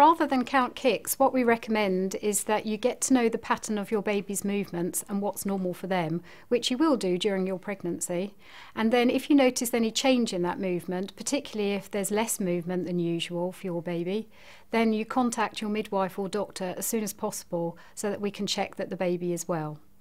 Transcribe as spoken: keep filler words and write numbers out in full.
rather than count kicks, what we recommend is that you get to know the pattern of your baby's movements and what's normal for them, which you will do during your pregnancy. And then if you notice any change in that movement, particularly if there's less movement than usual for your baby, then you contact your midwife or doctor as soon as possible so that we can check that the baby is well.